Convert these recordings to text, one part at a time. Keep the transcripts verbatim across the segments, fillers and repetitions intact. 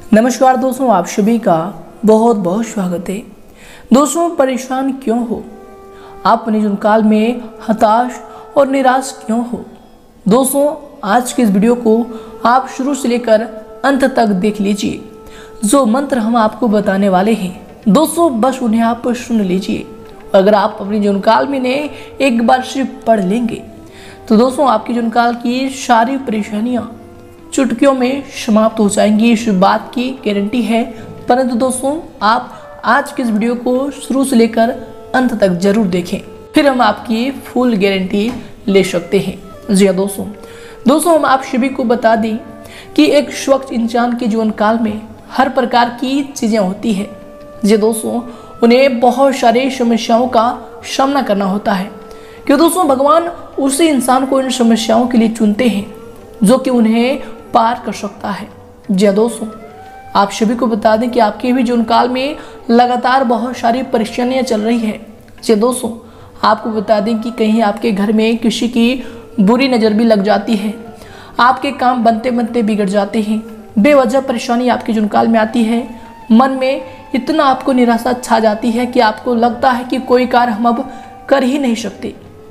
नमस्कार दोस्तों, आप सभी का बहुत बहुत स्वागत है। दोस्तों, परेशान क्यों हो आप? अपने जीवन काल में हताश और निराश क्यों हो? दोस्तों, आज की इस वीडियो को आप शुरू से लेकर अंत तक देख लीजिए। जो मंत्र हम आपको बताने वाले हैं दोस्तों, बस उन्हें आप सुन लीजिए। अगर आप अपने जीवन काल में इन्हें एक बार सिर्फ पढ़ लेंगे तो दोस्तों आपके जीवन काल की सारी परेशानियाँ चुटकियों में समाप्त हो जाएंगी, इस बात की गारंटी है। परंतु दोस्तों, आप आज के इस वीडियो को शुरू से लेकर अंत तक जरूर देखें, फिर हम आपकी फुल गारंटी ले सकते हैं। जी हाँ दोस्तों, दोस्तों हम आप सभी को बता दें कि एक स्वच्छ इंसान के जीवन काल में हर प्रकार की चीज़ें होती है। जी दोस्तों, उन्हें बहुत सारी समस्याओं का सामना करना होता है क्योंकि दोस्तों भगवान उसी इंसान को इन समस्याओं के लिए चुनते हैं जो कि उन्हें पार कर सकता है। जी दोस्तों, आप सभी को बता दें कि आपके भी जीवन काल में लगातार बहुत सारी परेशानियां चल रही है। जी दोस्तों, आपको बता दें कि कहीं आपके घर में किसी की बुरी नज़र भी लग जाती है, आपके काम बनते बनते बिगड़ जाते हैं, बेवजह परेशानी आपके जीवन काल में आती है, मन में इतना आपको निराशा छा जाती है कि आपको लगता है कि कोई कार्य हम अब कर ही नहीं सकते।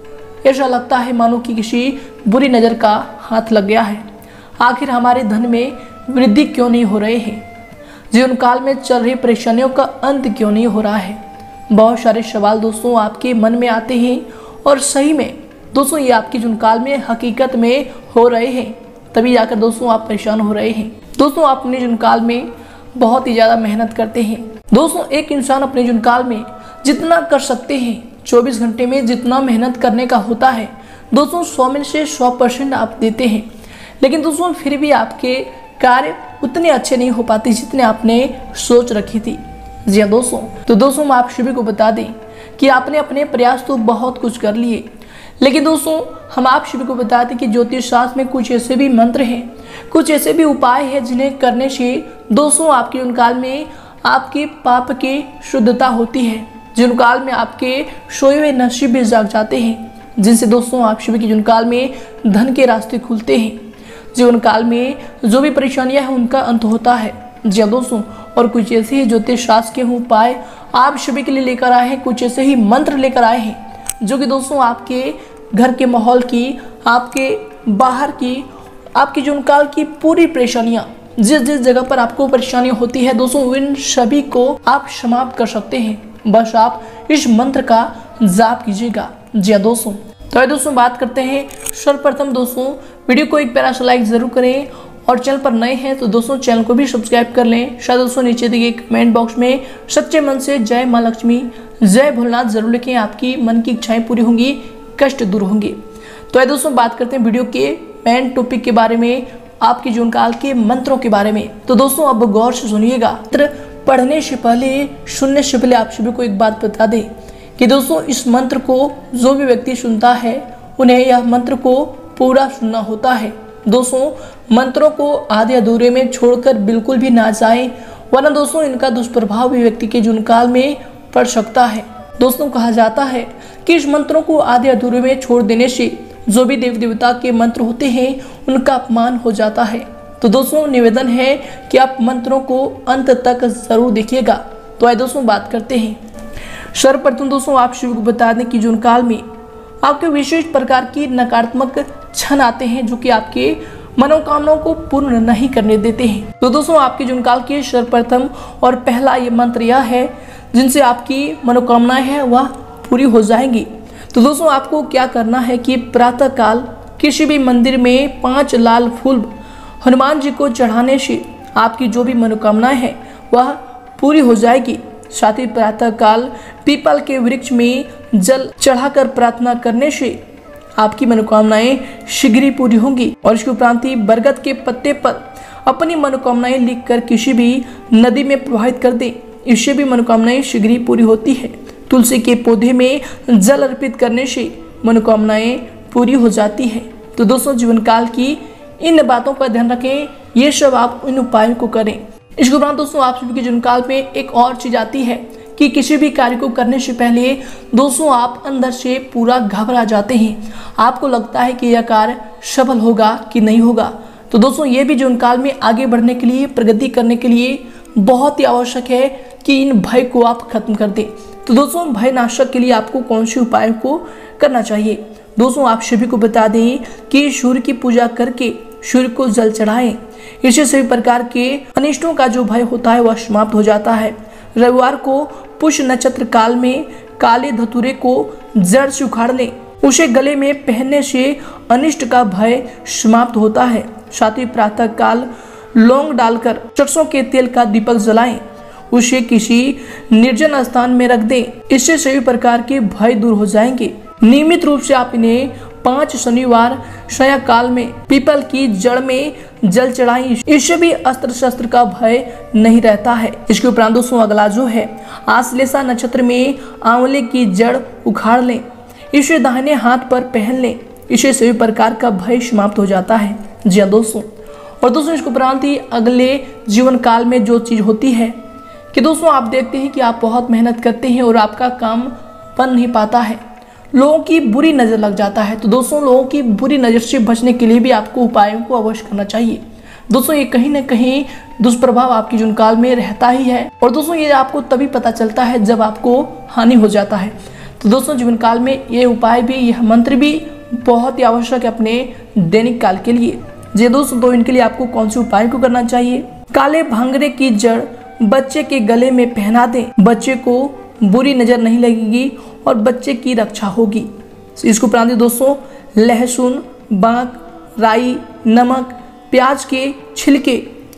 ऐसा लगता है मानो कि किसी बुरी नज़र का हाथ लग गया है। आखिर हमारे धन में वृद्धि क्यों नहीं हो रहे हैं? जीवन काल में चल रही परेशानियों का अंत क्यों नहीं हो रहा है? बहुत सारे सवाल दोस्तों आपके मन में आते हैं और सही में दोस्तों ये आपके जीवन काल में हकीकत में हो रहे हैं, तभी जाकर दोस्तों आप परेशान हो रहे हैं। दोस्तों, आप अपने जीवन काल में बहुत ही ज़्यादा मेहनत करते हैं। दोस्तों, एक इंसान अपने जीवन काल में जितना कर सकते हैं, चौबीस घंटे में जितना मेहनत करने का होता है दोस्तों, सौ में से सौ परसेंट आप देते हैं। लेकिन दोस्तों फिर भी आपके कार्य उतने अच्छे नहीं हो पाते जितने आपने सोच रखी थी। जी हाँ दोस्तों, तो दोस्तों हम आप सभी को बता दें कि आपने अपने प्रयास तो बहुत कुछ कर लिए, लेकिन दोस्तों हम आप सभी को बता दें कि ज्योतिष शास्त्र में कुछ ऐसे भी मंत्र हैं, कुछ ऐसे भी उपाय हैं जिन्हें करने से दोस्तों आपके जीवन काल में आपके पाप की शुद्धता होती है। जीवन काल में आपके सोए हुए नसीब भी जाग जाते हैं, जिनसे दोस्तों आप सभी के जीवन काल में धन के रास्ते खुलते हैं। जीवन काल में जो भी परेशानियां हैं उनका अंत होता है। जी दोस्तों, और कुछ ऐसे ही ज्योतिष शास्त्र के उपाय आप सभी के लिए लेकर आए हैं, कुछ ऐसे ही मंत्र लेकर आए हैं जो कि दोस्तों आपके घर के माहौल की, आपके बाहर की, आपके जीवन काल की पूरी परेशानियां, जिस जिस जगह पर आपको परेशानी होती है दोस्तों, इन सभी को आप समाप्त कर सकते हैं। बस आप इस मंत्र का जाप कीजिएगा। जी हाँ दोस्तों, तो दोस्तों बात करते हैं सर्वप्रथम दोस्तों वीडियो को एक प्यारा सा लाइक जरूर करें और चैनल पर नए हैं तो दोस्तों चैनल को भी सब्सक्राइब कर लें। शायद दोस्तों नीचे दिए कमेंट बॉक्स में सच्चे मन से जय माँ लक्ष्मी, जय भोलेनाथ जरूर लिखें, आपकी मन की इच्छाएं पूरी होंगी, कष्ट दूर होंगे। तो ये दोस्तों बात करते हैं वीडियो के मेन टॉपिक के बारे में, आपके जीवन काल के मंत्रों के बारे में। तो दोस्तों अब गौर से सुनिएगा। मंत्र पढ़ने से पहले, सुनने से पहले आप सभी को एक बात बता दें कि दोस्तों इस मंत्र को जो भी व्यक्ति सुनता है उन्हें यह मंत्र को पूरा सुनना होता है। दोस्तों मंत्रों को आधे अधूरे में छोड़कर बिल्कुल भी ना जाएं, वरना दोस्तों इनका दुष्प्रभाव भी व्यक्ति के जीवन काल में पड़ सकता है। दोस्तों कहा जाता है कि इस मंत्रों को आधे अधूरे में छोड़ देने से जो भी देव देवता के मंत्र होते हैं उनका अपमान हो जाता है। तो दोस्तों निवेदन है कि आप मंत्रों को अंत तक जरूर देखिएगा। तो आइए दोस्तों बात करते हैं। सर्वप्रथम दोस्तों आप सभी को बता दें कि जीवन काल में आपके विशेष प्रकार की नकारात्मक क्षण आते हैं जो कि आपके मनोकामनाओं को पूर्ण नहीं करने देते हैं। तो दोस्तों आपके जीवन काल के सर्वप्रथम और पहला ये मंत्र यह है जिनसे आपकी मनोकामनाएं हैं वह पूरी हो जाएंगी। तो दोस्तों आपको क्या करना है कि प्रातः काल किसी भी मंदिर में पांच लाल फूल हनुमान जी को चढ़ाने से आपकी जो भी मनोकामनाएं हैं वह पूरी हो जाएगी। साथ ही प्रातः काल पीपल के वृक्ष में जल चढ़ाकर प्रार्थना करने से आपकी मनोकामनाएं शीघ्र ही पूरी होंगी। और इसके उपरांत ही बरगद के पत्ते पर अपनी मनोकामनाएं लिखकर किसी भी नदी में प्रवाहित कर दें, इससे भी मनोकामनाएं शीघ्र ही पूरी होती है। तुलसी के पौधे में जल अर्पित करने से मनोकामनाएं पूरी हो जाती है। तो दोस्तों जीवन काल की इन बातों का ध्यान रखें, ये सब आप इन उपायों को करें। इसके उपरांत दोस्तों आप सभी के जीवन काल में एक और चीज आती है कि किसी भी कार्य को करने से पहले दोस्तों आप अंदर से पूरा घबरा जाते हैं। आपको लगता है कि यह कार्य सफल होगा कि नहीं होगा। तो दोस्तों ये भी जीवन काल में आगे बढ़ने के लिए, प्रगति करने के लिए बहुत ही आवश्यक है कि इन भय को आप खत्म कर दें। तो दोस्तों भय नाशक के लिए आपको कौन से उपायों को करना चाहिए? दोस्तों आप सभी को बता दें कि सूर्य की पूजा करके सूर्य को जल चढ़ाएं। इससे सभी प्रकार के अनिष्टों का जो भय होता है वह समाप्त हो जाता है। रविवार को पुष्य नक्षत्र काल में काले धतूरे को जड़ से उखाड़ लें। उसे गले में पहनने से अनिष्ट का भय समाप्त होता है। साथ ही प्रातः काल लौंग डालकर सरसों के तेल का दीपक जलाएं। उसे किसी निर्जन स्थान में रख दें। इससे सभी प्रकार के भय दूर हो जाएंगे। नियमित रूप से आप इन्हें पांच शनिवार सायं काल में पीपल की जड़ में जल चढ़ाएं। इससे भी अस्त्र शस्त्र का भय नहीं रहता है। इसके उपरांत दोस्तों अगला जो है, आश्लेषा नक्षत्र में आंवले की जड़ उखाड़ लें। इसे दाहिने हाथ पर पहन लें। इससे सभी प्रकार का भय समाप्त हो जाता है। जी हाँ दोस्तों, और दोस्तों इसके उपरांत ही अगले जीवन काल में जो चीज होती है कि दोस्तों आप देखते हैं कि आप बहुत मेहनत करते हैं और आपका काम बन नहीं पाता है, लोगों की बुरी नज़र लग जाता है। तो दोस्तों लोगों की बुरी नज़र से बचने के लिए भी आपको उपायों को अवश्य करना चाहिए। दोस्तों ये कहीं ना कहीं दुष्प्रभाव आपकी जीवन काल में रहता ही है, और दोस्तों ये आपको तभी पता चलता है जब आपको हानि हो जाता है। तो दोस्तों जीवन काल में ये उपाय भी, यह मंत्र भी बहुत ही आवश्यक है अपने दैनिक काल के लिए। जी दोस्तों, तो इनके लिए आपको कौन से उपाय को करना चाहिए? काले भांगड़े की जड़ बच्चे के गले में पहना दें। बच्चे को बुरी नजर नहीं लगेगी और बच्चे की रक्षा होगी। इसको उपरांत दोस्तों लहसुन, बांक, राई, नमक, प्याज के छिलके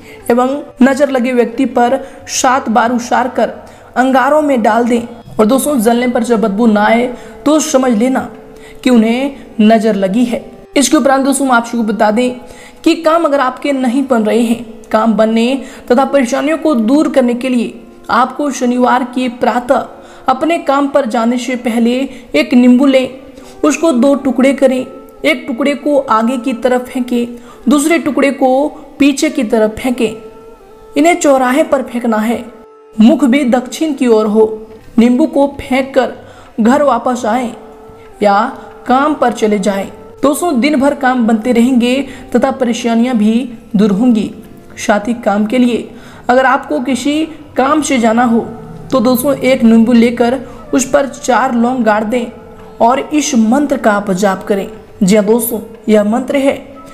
एवं नजर लगे व्यक्ति पर सात बार उसार कर अंगारों में डाल दें। और दोस्तों जलने पर जब बदबू ना आए तो समझ लेना कि उन्हें नजर लगी है। इसके उपरांत दोस्तों आप सबको बता दें कि काम अगर आपके नहीं बन रहे हैं, काम बनने तथा परेशानियों को दूर करने के लिए आपको शनिवार की प्रातः अपने काम पर जाने से पहले एक नींबू लें, उसको दो टुकड़े करें। एक टुकड़े को आगे की तरफ फेंकें, दूसरे टुकड़े को पीछे की तरफ फेंकें। इन्हें चौराहे पर फेंकना है, मुख भी दक्षिण की ओर हो। नींबू को फेंक कर घर वापस आएं या काम पर चले जाएं। दोस्तों दिन भर काम बनते रहेंगे तथा परेशानियां भी दूर होंगी। साथ ही काम के लिए अगर आपको किसी काम से जाना हो तो दोस्तों एक नींबू लेकर उस पर चार लौंग गाड़ दें और इस मंत्र का आप जाप करें। जी हाँ दोस्तों, यह मंत्र है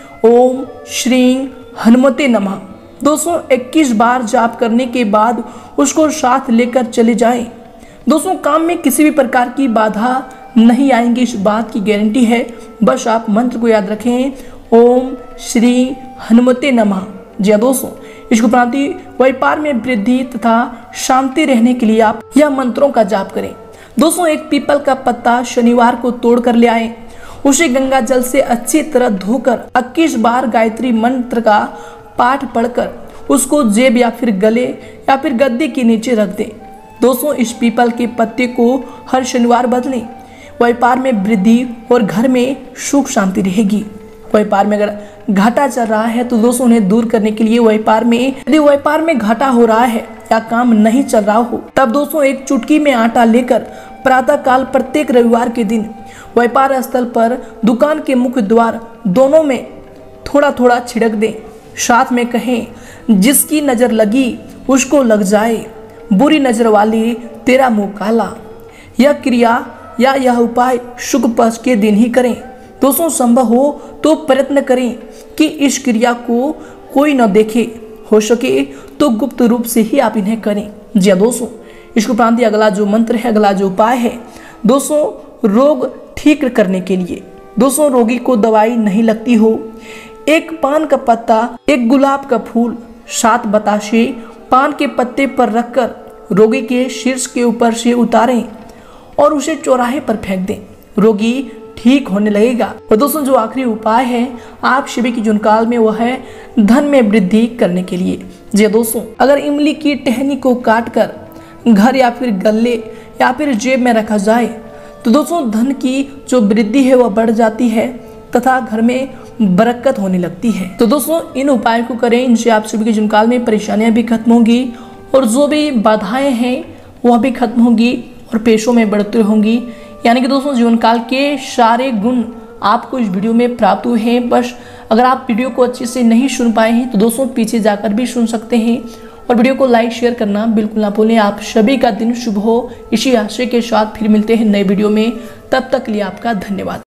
ओम श्री हनुमते नमः। दोस्तों इक्कीस बार जाप करने के बाद उसको साथ लेकर चले जाएं। दोस्तों काम में किसी भी प्रकार की बाधा नहीं आएंगी, इस बात की गारंटी है। बस आप मंत्र को याद रखें, ओम श्री हनुमते नमः। जी हाँ दोस्तों, इसके उपरांत व्यापार में वृद्धि तथा शांति रहने के लिए आप यह मंत्रों का जाप करें। दोस्तों एक पीपल का पत्ता शनिवार को तोड़ कर ले आए, उसे गंगा जल से अच्छी तरह धोकर इक्कीस बार गायत्री मंत्र का पाठ पढ़कर उसको जेब या फिर गले या फिर गद्दे के नीचे रख दें। दोस्तों इस पीपल के पत्ते को हर शनिवार बदलें। व्यापार में वृद्धि और घर में सुख शांति रहेगी। व्यापार में अगर घाटा चल रहा है तो दोस्तों उन्हें दूर करने के लिए व्यापार में यदि व्यापार में घाटा हो रहा है या काम नहीं चल रहा हो तब दोस्तों एक चुटकी में आटा लेकर प्रातः काल प्रत्येक रविवार के दिन व्यापार स्थल पर दुकान के मुख्य द्वार दोनों में थोड़ा थोड़ा छिड़क दें। साथ में कहें, जिसकी नजर लगी उसको लग जाए, बुरी नजर वाली तेरा मुंह काला। यह क्रिया या यह उपाय शुक्ल पक्ष के दिन ही करें। दोस्तों संभव हो तो प्रयत्न करें कि इस क्रिया को कोई न देखे, हो सके तो गुप्त रूप से ही आप इन्हें करें। जी हाँ दोस्तों, इसके उपरांत अगला जो मंत्र है, अगला जो उपाय है दोस्तों रोग ठीक करने के लिए। दोस्तों रोगी को दवाई नहीं लगती हो, एक पान का पत्ता, एक गुलाब का फूल, सात बताशे पान के पत्ते पर रखकर रोगी के शीर्ष के ऊपर से उतारें और उसे चौराहे पर फेंक दें। रोगी ठीक होने लगेगा। और दोस्तों जो आखिरी उपाय है आप सभी की जुनकाल में वह है धन में वृद्धि करने के लिए। जी दोस्तों अगर इमली की टहनी को काट कर घर या फिर गले या फिर जेब में रखा जाए तो दोस्तों धन की जो वृद्धि है वह बढ़ जाती है तथा घर में बरकत होने लगती है। तो दोस्तों इन उपायों को करें, इनसे आप सभी के जुनकाल में परेशानियां भी खत्म होंगी और जो भी बाधाएं हैं वह भी खत्म होंगी और पेशों में बढ़ते होंगी। यानी कि दोस्तों जीवन काल के सारे गुण आपको इस वीडियो में प्राप्त हुए हैं। बस अगर आप वीडियो को अच्छे से नहीं सुन पाए हैं तो दोस्तों पीछे जाकर भी सुन सकते हैं। और वीडियो को लाइक शेयर करना बिल्कुल ना भूलें। आप सभी का दिन शुभ हो, इसी आशय के साथ फिर मिलते हैं नए वीडियो में। तब तक के लिए आपका धन्यवाद।